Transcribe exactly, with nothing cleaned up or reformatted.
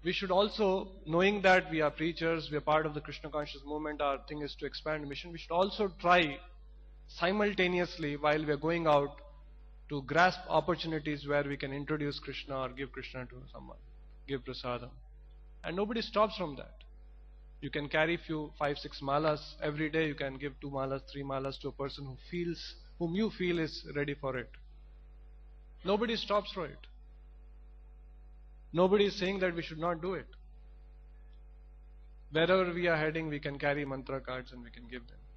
we should also, knowing that we are preachers, we are part of the Krishna conscious movement, our thing is to expand mission, we should also try simultaneously while we are going out to grasp opportunities where we can introduce Krishna or give Krishna to someone, give prasadam. And nobody stops from that. You can carry few, five, six malas every day. You can give two malas, three malas to a person who feels, whom you feel is ready for it. Nobody stops for it. Nobody is saying that we should not do it. Wherever we are heading, we can carry mantra cards and we can give them.